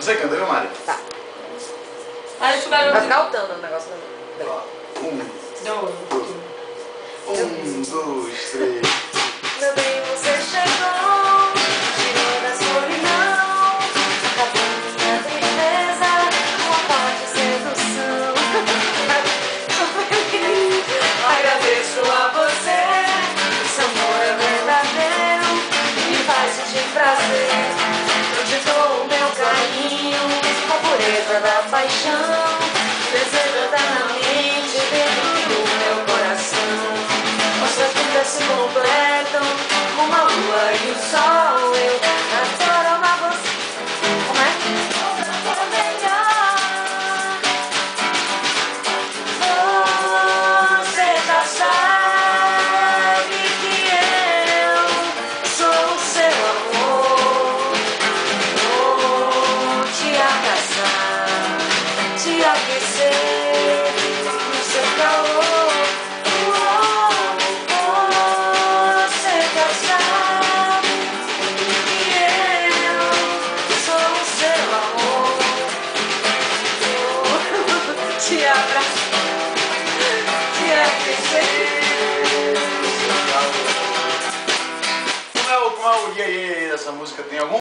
Você canta, viu, Mari? Tá. Aí tu vai Vai ficar altando o negócio. Ó, um, dois, três. Meu bem, você chegou, tirou da solidão, acabou minha tristeza, uma forte sedução. Agradeço a você, seu amor é verdadeiro, me faz sentir prazer. Eu te dou o meu carinho, a pureza da paixão, desejo eternamente dentro do meu coração. Nossas vidas se completam, como a lua e o sol. Eu adoro amar você. Como é? Você já sabe que eu sou o seu amor. Vou te abraçar, te aquecer no seu calor. Você já sabe que eu sou o seu amor. Vou te abraçar, te aquecer. Como é o iê iê dessa música? Tem algum?